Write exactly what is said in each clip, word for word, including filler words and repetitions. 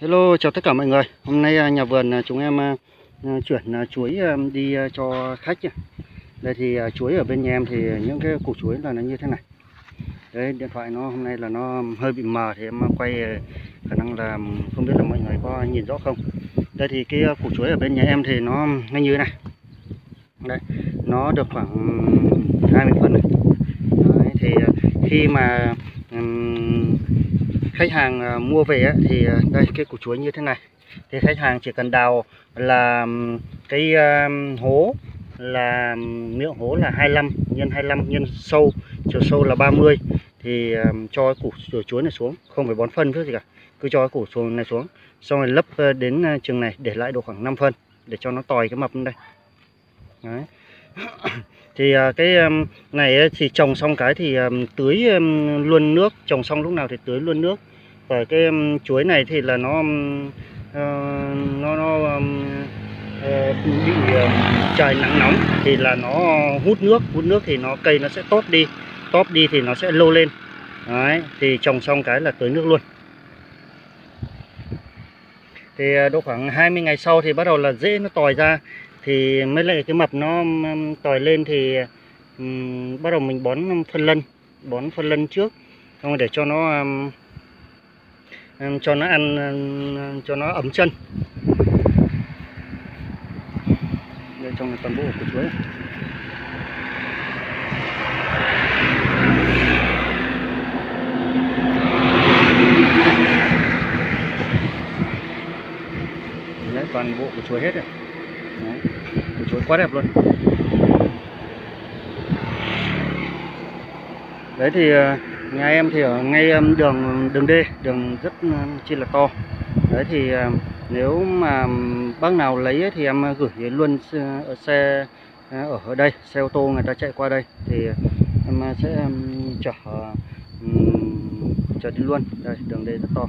Hello, chào tất cả mọi người. Hôm nay nhà vườn chúng em chuyển chuối đi cho khách. Đây thì chuối ở bên nhà em thì những cái củ chuối là nó như thế này. Đấy, điện thoại nó hôm nay là nó hơi bị mờ thì em quay khả năng là không biết là mọi người có nhìn rõ không. Đây thì cái củ chuối ở bên nhà em thì nó nó như thế này. Đây, nó được khoảng hai mươi phân này. Đấy, thì khi mà um, khách hàng mua về ấy, thì đây cái củ chuối như thế này thì khách hàng chỉ cần đào là cái um, hố là miệng hố là hai mươi lăm nhân hai mươi lăm nhân sâu, chiều sâu là ba mươi thì um, cho cái củ chuối này xuống, không phải bón phân chứ gì cả, cứ cho cái củ chuối này xuống xong rồi lấp đến chừng này, để lại độ khoảng năm phân để cho nó tòi cái mập lên đây. Đấy. Thì cái này thì trồng xong cái thì tưới luôn nước, trồng xong lúc nào thì tưới luôn nước. Và cái chuối này thì là nó nó nó bị trời nắng nóng thì là nó hút nước, hút nước thì nó cây nó sẽ tốt đi, tốt đi thì nó sẽ lô lên. Đấy, thì trồng xong cái là tưới nước luôn. Thì độ khoảng hai mươi ngày sau thì bắt đầu là rễ nó tòi ra, thì mới lại cái mập nó tòi lên thì um, bắt đầu mình bón phân lân, bón phân lân trước, xong rồi để cho nó um, um, cho nó ăn um, cho nó ấm chân. Đây trong toàn bộ của chuối. Đấy, toàn bộ của chuối hết rồi. Đấy, củ chuối quá đẹp luôn. Đấy thì nhà em thì ở ngay đường đường D, đường rất chi là to. Đấy thì nếu mà bác nào lấy ấy, thì em gửi luôn ở xe ở đây, xe ô tô người ta chạy qua đây thì em sẽ chở chở đi luôn. Đây đường D rất to.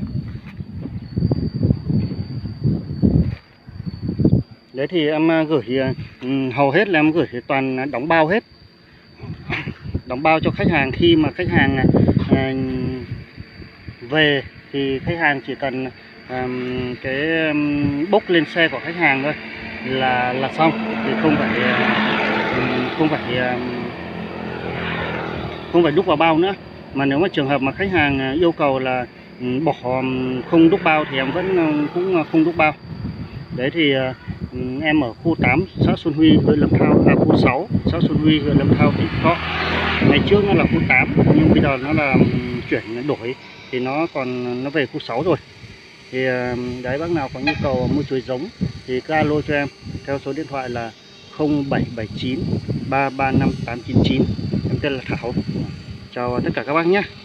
Đấy thì em gửi hầu hết là em gửi toàn đóng bao hết, đóng bao cho khách hàng. Khi mà khách hàng về thì khách hàng chỉ cần cái bốc lên xe của khách hàng thôi là là xong, thì không phải không phải không phải đúc vào bao nữa. Mà nếu mà trường hợp mà khách hàng yêu cầu là bỏ không đúc bao thì em vẫn cũng không đúc bao. Đấy thì em ở khu tám xã Xuân Huy huyện Lâm Thao, là khu sáu xã Xuân Huy huyện Lâm Thao tỉnh Phú Thọ. Ngày trước nó là khu tám nhưng bây giờ nó là chuyển đổi thì nó còn nó về khu sáu rồi. Thì đấy, bác nào có nhu cầu mua chuối giống thì cứ alo cho em theo số điện thoại là không bảy bảy chín ba ba năm tám chín chín. Em tên là Thảo. Chào tất cả các bác nhé.